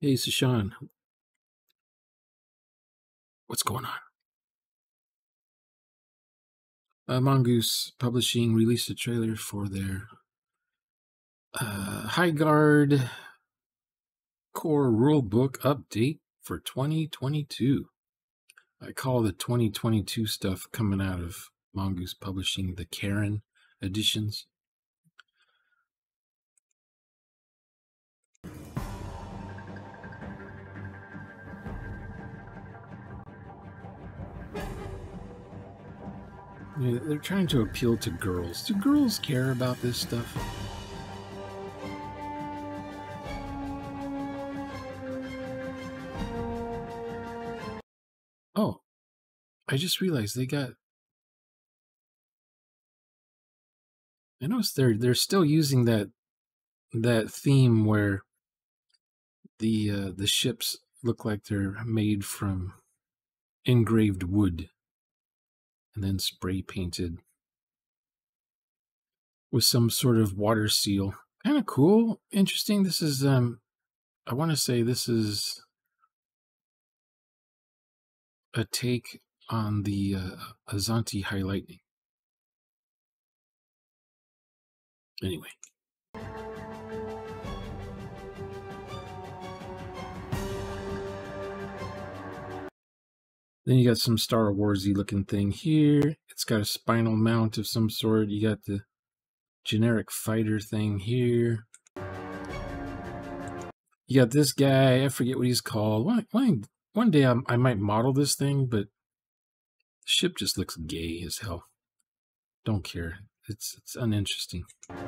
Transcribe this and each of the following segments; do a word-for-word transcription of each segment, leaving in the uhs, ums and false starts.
Hey, Sashan, what's going on? Uh, Mongoose Publishing released a trailer for their uh, High Guard Core Rulebook update for twenty twenty-two. I call the twenty twenty-two stuff coming out of Mongoose Publishing the Karen editions. Yeah, they're trying to appeal to girls. Do girls care about this stuff? Oh, I just realized they got... I noticed they're they're still using that that theme where the uh, the ships look like they're made from engraved wood and then spray painted with some sort of water seal. Kind of cool, interesting. This is um I want to say this is a take on the uh, Azanti High Lightning. Anyway, then you got some Star Warsy looking thing here. It's got a spinal mount of some sort. You got the generic fighter thing here. You got this guy. I forget what he's called. One, one, one day I, I might model this thing, but the ship just looks gay as hell. Don't care. It's it's uninteresting.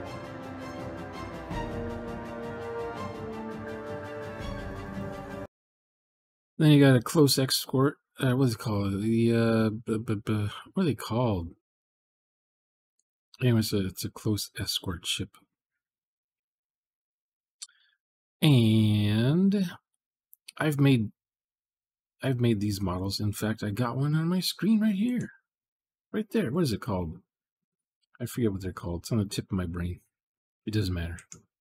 Then you got a close escort. Uh, what is it called? The uh, b b b what are they called? Anyway, it's a it's a close escort ship. And I've made I've made these models. In fact, I got one on my screen right here, right there. What is it called? I forget what they're called. It's on the tip of my brain. It doesn't matter.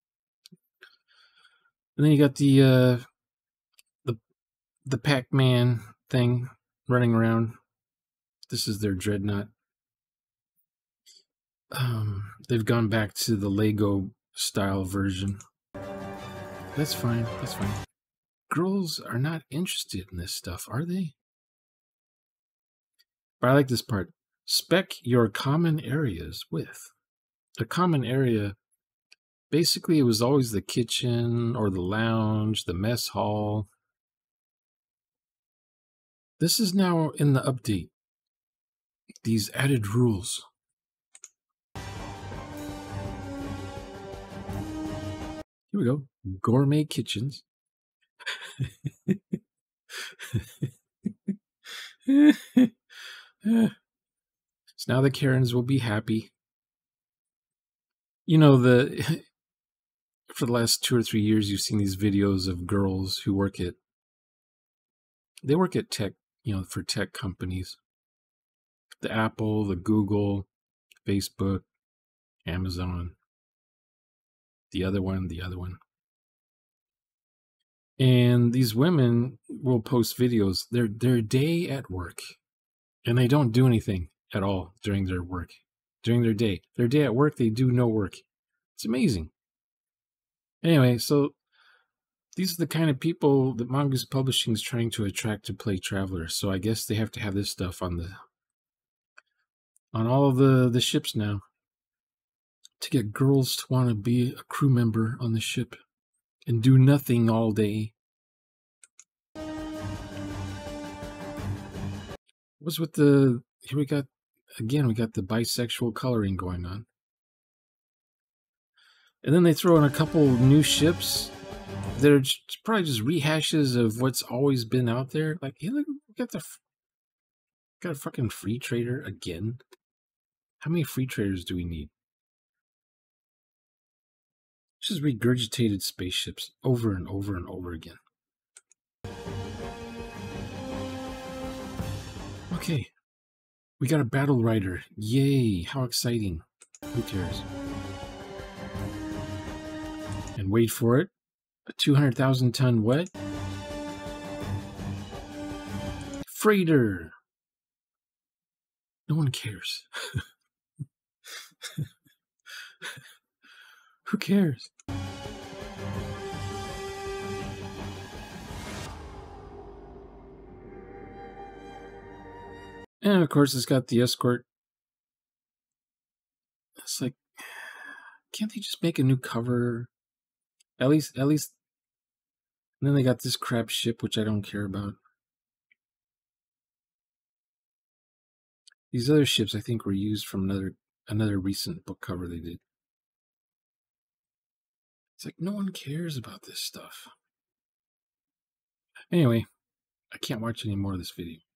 And then you got the uh, the the Pac-Man thing running around. This is their dreadnought. Um, they've gone back to the Lego style version. That's fine. That's fine. Girls are not interested in this stuff, are they? But I like this part. Spec your common areas with. A common area, basically it was always the kitchen or the lounge, the mess hall. This is now in the update. These added rules. Here we go. Gourmet kitchens. So now the Karens will be happy. You know, the for the last two or three years, you've seen these videos of girls who work at, they work at tech, you know, for tech companies. The Apple, the Google, Facebook, Amazon, the other one, the other one. And these women will post videos, their their day at work, and they don't do anything at all during their work, during their day. Their day at work, they do no work. It's amazing. Anyway, so these are the kind of people that Mongoose Publishing is trying to attract to play Traveler. So I guess they have to have this stuff on the on all of the the ships now to get girls to want to be a crew member on the ship and do nothing all day. What's with the... Here we got... Again, we got the bisexual coloring going on. And then they throw in a couple new ships that are just, probably just rehashes of what's always been out there. Like, hey, look, we got the... Got a fucking free trader again. How many free traders do we need? Just regurgitated spaceships over and over and over again. Okay. We got a battle rider. Yay. How exciting. Who cares? And wait for it. A two hundred thousand ton what? freighter. No one cares. Who cares? And of course, it's got the escort. It's like, can't they just make a new cover? At least, at least. And then they got this crap ship, which I don't care about. These other ships, I think, were used from another another recent book cover they did. It's like, no one cares about this stuff. Anyway, I can't watch any more of this video.